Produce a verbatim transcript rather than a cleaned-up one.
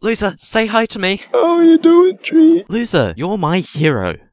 Loser, say hi to me. How are you doing, Tree? Loser, you're my hero.